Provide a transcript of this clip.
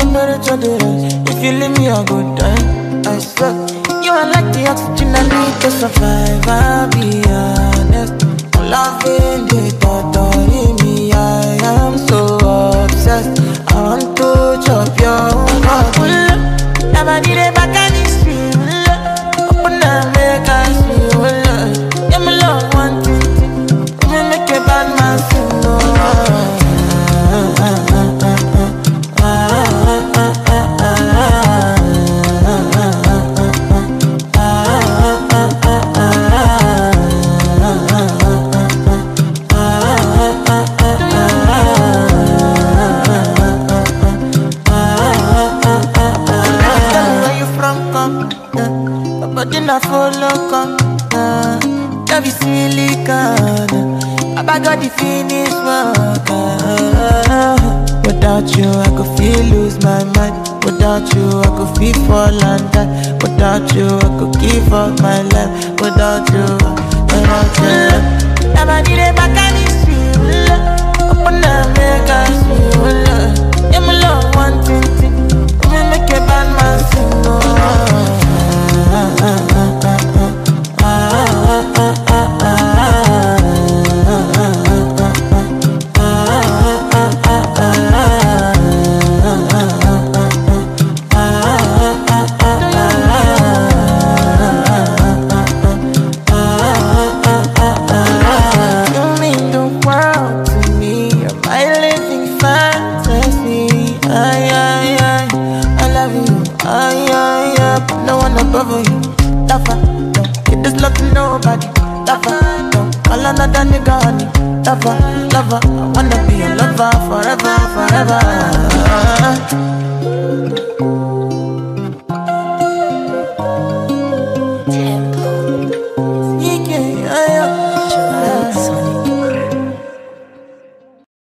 temperature the rise. If you leave me, I go die. I swear. You are like the oxygen I need to survive. I'll be honest. I'm loving the thought of me. I am so obsessed. I want to chop your heart. Never did it back on this street. Open up, make us feel. Yeah, my love, one thing. Me make a bad man sing. But then I follow come, love is silicone. I got the finish work. Without you, I could feel lose my mind. Without you, I could feel fall and die. Without you, I could give up my life. Without you, never did it back on this street. Open up, make us feel. Yeah, my love, one thing. Me make a bad man sing. Above you, lover, it is love to nobody, lover, call another nigga honey, lover, I wanna be a lover forever, forever.